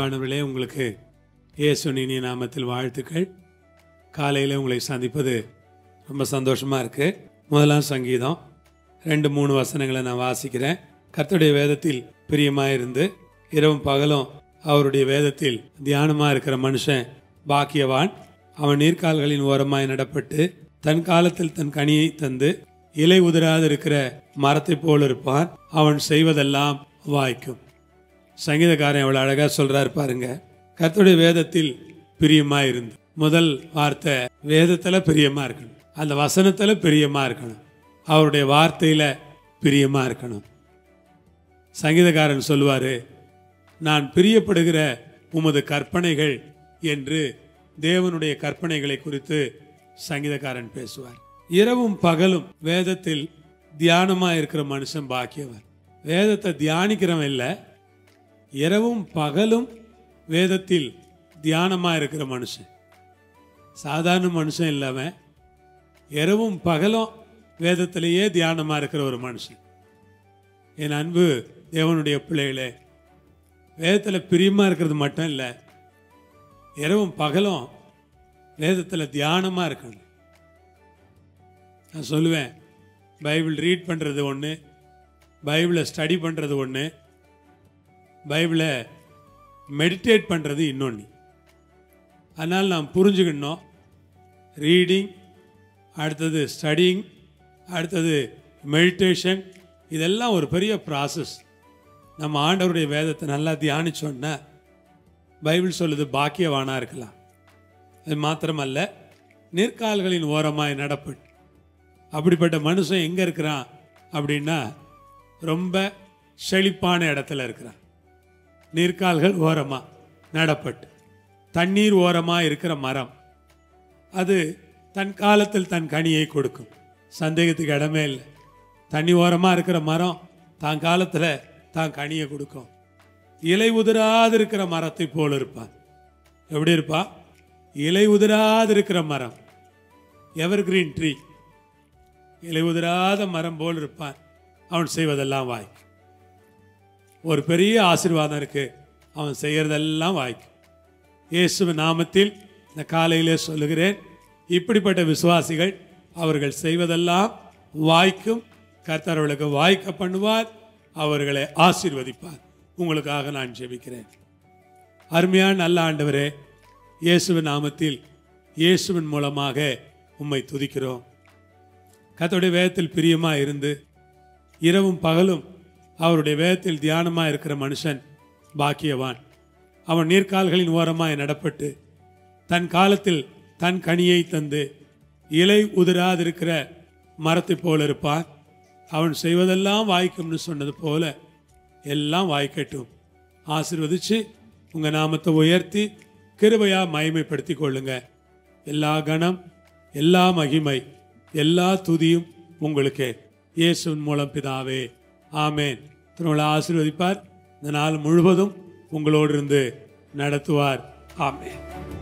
அன்பானவர்களே, உங்களுக்கு இயேசுவின் இனிய நாமத்தில் வாழ்த்துக்கள். காலையில் உங்களை சந்திப்பது ரொம்ப சந்தோஷமாக இருக்குது. முதலாம் சங்கீதம் 2-3 வசனங்களை நான் வாசிக்கிறேன். கர்த்தருடைய வேதத்தில் பிரியமாக இருந்து இரவும் பகலும் அவருடைய வேதத்தில் தியானமாக இருக்கிற மனுஷன் பாக்கியவான். அவன் நீர்க்கால்களின் ஓரமாய் நடப்பட்டு தன் காலத்தில் தன் கனியை தந்து இலை உதிராது இருக்கிற மரத்தை போல் இருப்பான். அவன் செய்வதெல்லாம் வாய்க்கும். சங்கீதக்காரன் எவ்வளவு அழகா சொல்றாரு பாருங்க. கர்த்தருடைய வேதத்தில் பிரியமா இருந்து, முதல் வார்த்தை வேதத்துல பிரியமா இருக்கணும், அந்த வசனத்துல பிரியமா இருக்கணும், அவருடைய வார்த்தையில பிரியமா இருக்கணும். சங்கீதக்காரன் சொல்லுவாரு, நான் பிரியப்படுகிற உமது கற்பனைகள் என்று தேவனுடைய கற்பனைகளை குறித்து சங்கீதக்காரன் பேசுவார். இரவும் பகலும் வேதத்தில் தியானமா இருக்கிற மனுஷன் பாக்கியவர். வேதத்தை தியானிக்கிறவன் இல்லை, இரவும் பகலும் வேதத்தில் தியானமா இருக்கிற மனுஷன் சாதாரண மனுஷன் இல்லாம இரவும் பகலும் வேதத்திலேயே தியானமா இருக்கிற ஒரு மனுஷன். என் அன்பு தேவனுடைய பிள்ளைகளே, வேதத்தில் பிரியமா இருக்கிறது மட்டும் இல்லை, இரவும் பகலும் வேதத்தில் தியானமா இருக்கணும். நான் சொல்லுவேன், பைபிள் ரீட் பண்ணுறது ஒன்று, பைபிளை ஸ்டடி பண்ணுறது ஒன்று, பைபிளை மெடிடேட் பண்ணுறது இன்னொன்று. அதனால் நாம் புரிஞ்சுக்கணும், ரீடிங், அடுத்தது ஸ்டடிங், அடுத்தது மெடிடேஷன், இதெல்லாம் ஒரு பெரிய ப்ராசஸ். நம்ம ஆண்டவருடைய வேதத்தை நல்லா தியானிச்சோன்னா பைபிள் சொல்லுது பாக்கியவானாக இருக்கலாம். அது மாத்திரமல்ல, நீர்க்கால்களின் ஓரமாய் நடப்பட்டு. அப்படிப்பட்ட மனுஷன் எங்கே இருக்கிறான் அப்படின்னா ரொம்ப செழிப்பான இடத்துல இருக்கிறான். நீர்க்கால்கள் ஓரமாக நடப்பட்டு தண்ணீர் ஓரமாக இருக்கிற மரம், அது தன் காலத்தில் தன் கனியை கொடுக்கும். சந்தேகத்துக்கு இடமே இல்லை. தண்ணி ஓரமாக இருக்கிற மரம் தான் காலத்தில் தான் கனியை கொடுக்கும். இலை உதிராது இருக்கிற மரத்தை போல் இருப்பான். எப்படி இருப்பான்? இலை உதிராது இருக்கிற மரம், எவர் கிரீன் ட்ரீ, இலை உதிராத மரம் போல் இருப்பான். அவன் செய்வதெல்லாம் வாய்க்கும். ஒரு பெரிய ஆசீர்வாதம் இருக்கு, அவன் செய்யறதெல்லாம் வாய்க்கும். இயேசுவின் நாமத்தில் இந்த காலையிலே சொல்லுகிறேன், இப்படிப்பட்ட விசுவாசிகள் அவர்கள் செய்வதெல்லாம் வாய்க்கும். கர்த்தர் அவர்களுக்கு வாய்க்க பண்ணுவார், அவர்களை ஆசீர்வதிப்பார். உங்களுக்காக நான் ஜெபிக்கிறேன். அருமையான நல்ல ஆண்டவரே, இயேசுவின் நாமத்தில் இயேசுவின் மூலமாக உம்மை துதிக்கிறோம். கர்த்தருடைய வேதத்தில் பிரியமா இருந்து இரவும் பகலும் அவருடைய வேதத்தில் தியானமா இருக்கிற மனுஷன் பாக்கியவான். அவன் நீர்க்கால்களின் ஓரமாய் நடப்பட்டு தன் காலத்தில் தன் கனியை தந்து இலை உதிராதிருக்கிற மரத்தை போல இருப்பான். அவன் செய்வதெல்லாம் வாய்க்கும்னு சொன்னது போல எல்லாம் வாய்க்கட்டும். ஆசீர்வதிச்சு உங்க நாமத்தை உயர்த்தி கிருபையா மகிமைப்படுத்தி கொள்ளுங்க. எல்லா கணம், எல்லா மகிமை, எல்லா துதியும் உங்களுக்கு இயேசுவின் மூலம் பிதாவே, ஆமேன். உங்களை ஆசீர்வதிப்பார். இந்த நாள் முழுவதும் உங்களோடு இருந்து நடத்துவார். ஆமேன்.